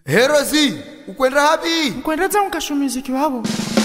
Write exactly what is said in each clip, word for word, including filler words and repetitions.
Herozi, ukwenda hapi? Ukwenda za mkashumiziki wabo.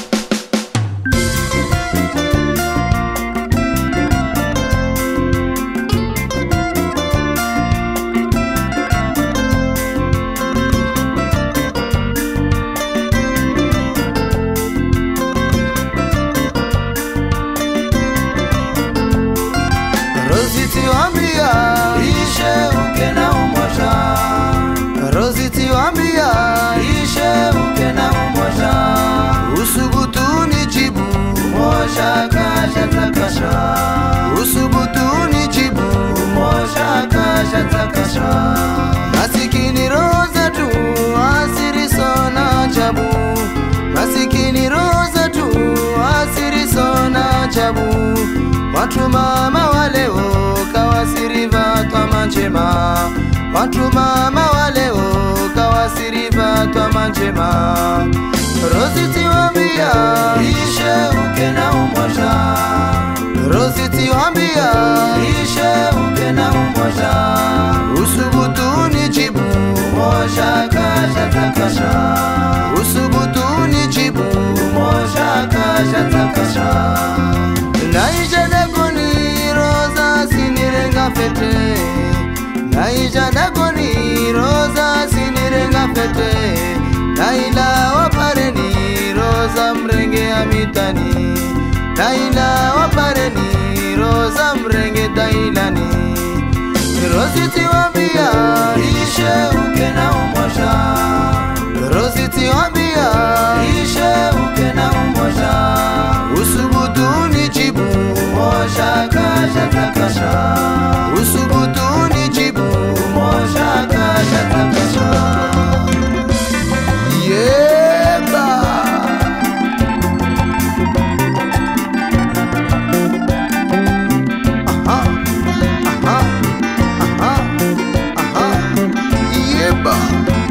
Rozi tiwambia, ishe uke na umosha. Rozi tiwambia, ishe uke na umosha. Usubutu ni jibu, umosha kasha takasha. Usubutu ni jibu, umosha kasha takasha. Masikini roza tu, asiri sona jabu. Masikini roza tu, asiri sona jabu. Watu mama waleo kawasiri vatwa manjema. Watu mama waleo kawasiri vatwa manjema. Rozi tiwambia, ishe uke na umosha. Rozi tiwambia, ishe uke na umosha. Usubutu ni jibu, umosha kasha takasha. Usubutu ni jibu, umosha kasha takasha. Naija dagoni roza sinirenga fete. Naija dagoni roza sinirenga fete. Naila wapareni roza mrenge amitani. Naila wapareni roza mrenge tailani. Rozi tiwambia, ishe uke na umosha. Rozi tiwambia, ishe uke na umosha. Usubutu ni jibu, umosha kasha takasha. Usubutu ni jibu, umosha kasha takasha. Yeba Aha, aha, aha, aha. Yeba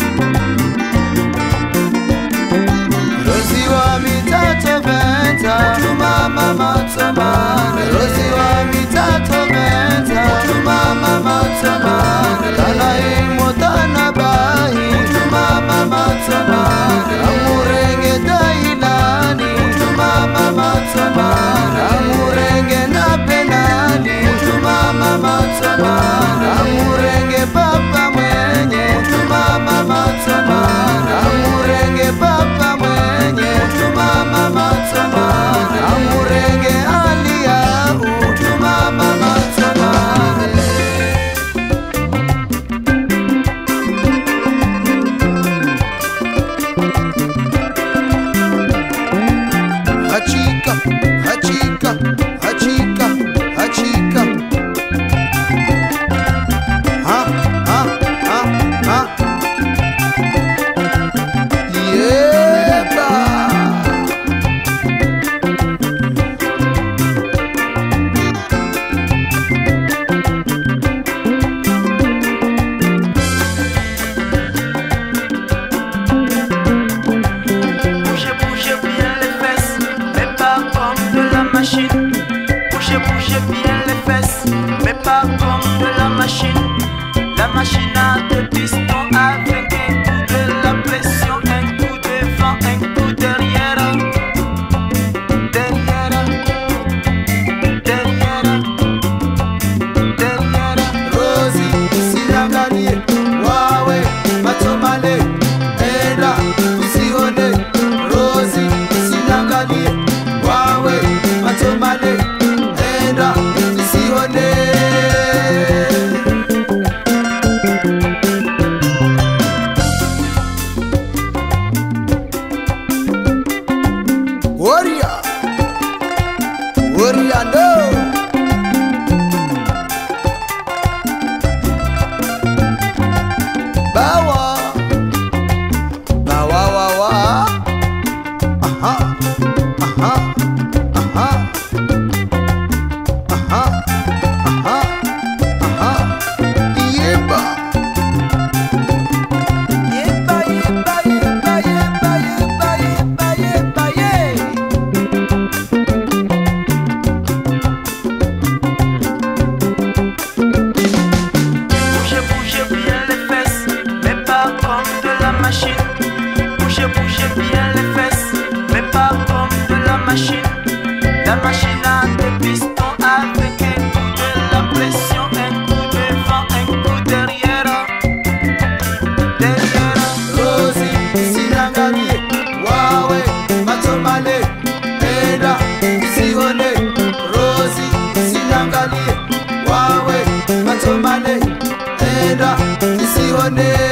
machine. Bougez, bougez bien les fesses, mais pas comme de la machine. La machine a des pistons avec un coup de la pression, un coup devant, un coup derrière. Derrière. Rosie, sinangalie, wawe, matomale, eda, sione. Rosie, sinangalie, wawe, matomale, eda, sione.